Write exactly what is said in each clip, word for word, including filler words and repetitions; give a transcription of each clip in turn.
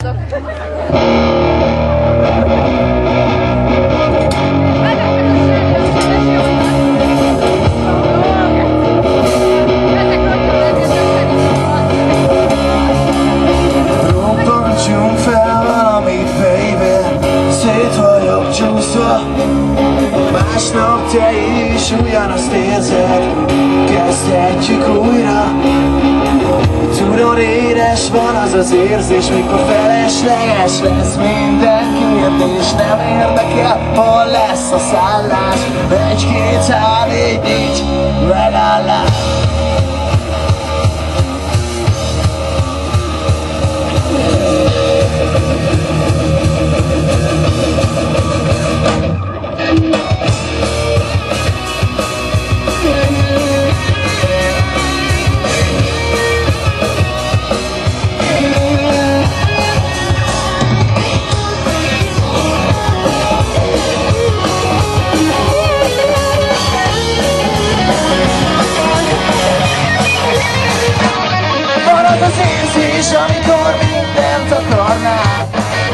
Robbantsunk fel valamit, baby, szét vagyok csúszva. Másnap te is ugyanazt érzed, kezdhetjük újra. Tudod, édes van az az érzés, mikor felesleges lesz minden kérdés. Nem érdekel, hol lesz a szállás, egy, két, hár, négy, négy, megállás. Az érzés, amikor mindent akarnál.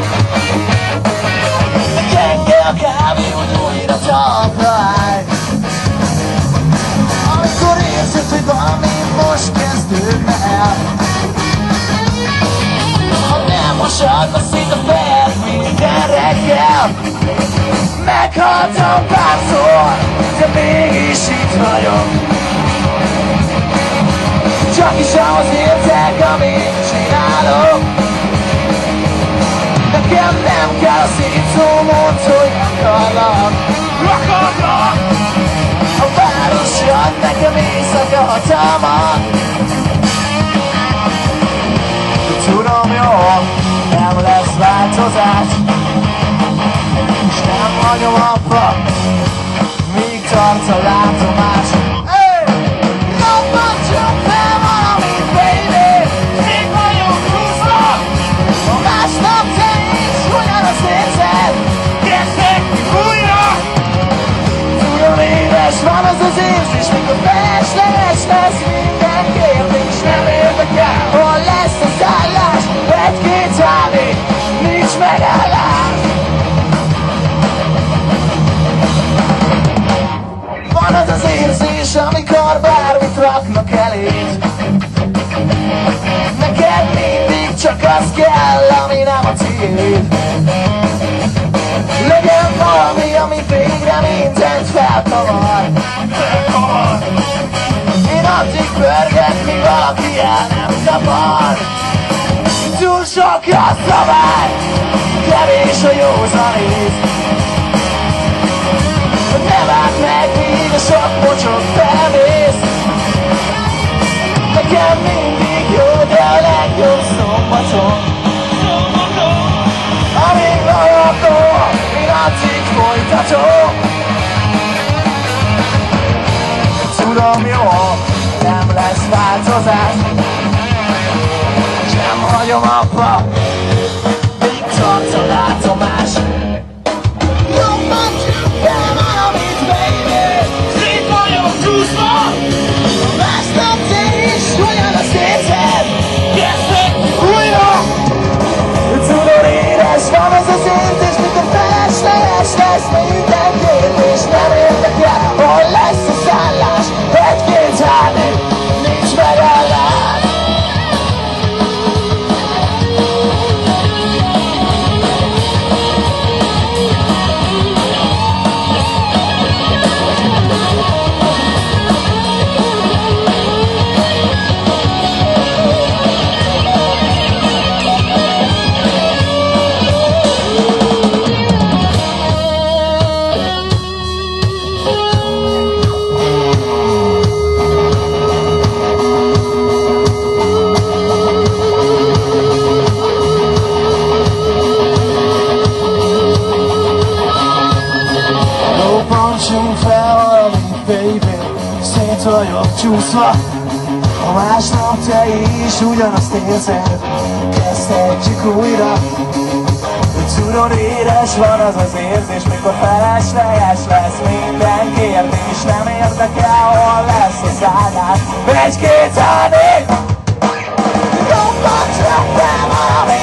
Gyenge a kávé, hogy újra talpra állj. Amikor érzed, hogy valami most kezdődne el. Ha nem mosadva szét a fejed minden reggel. Meghaltam párszor, de mégis itt vagyok. Csak is ahhoz értek, amit csinálok. Nekem nem kell a szép szó, mondd, hogy akarlak. Akarlak! A város ad nekem éjszaka hatalmat. De tudom jól, nem lesz változás. És nem hagyom abba, míg tart a látomás. Van az az érzés, mikor felesleges lesz minden kérdés. Nem érdekel, hol lesz a szállás, egy-két állé, nincs megállás. Van az az érzés, amikor bármit raknak eléd. Neked mindig csak az kell, ami nem a tiéd. Legyen valami, ami végre mindent felkavar. Én addig pörgek, míg valaki el nem kapar. Túl sok a szabály, kevés a józanét. Ne várd meg, míg a sok mocsok felmész. Nekem mindig jó, de a legjobb szombaton. Amíg maradom, én addig folytatom. Tudom jól, nem lesz változás. Nem hagyom abba, míg tart a látomás. Robbantsunk fel valamit, baby, szét vagyok csúszva. Másnap te is ugyanazt érzed, kezdhetjük újra. Tudod, édes van az az érzés, mikor felesleges lesz minden kérdés. Nem érdekel, hol lesz a szállás, egy-két hárni, nincs megállás. Vagyok csúszva, a másnap te is ugyanazt érzed, kezdhetjük újra. Tudod, édes van az az érzés, mikor felesleges lesz minden kérdés. Nem érdekel, hol lesz a szállás, egy-két állé. Robbantsunk fel valami,